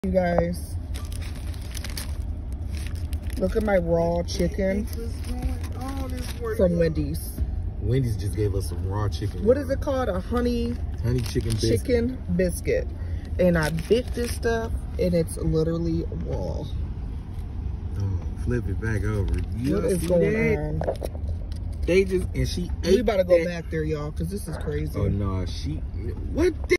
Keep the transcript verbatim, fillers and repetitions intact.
You guys, look at my raw chicken from Wendy's. Wendy's just gave us some raw chicken. What is it called? A honey honey chicken biscuit. chicken biscuit. And I bit this stuff and it's literally raw. Oh, flip it back over. You What is see going that? on? They just and she ate We about to go that. back there, y'all, because this is crazy. Oh no, she what the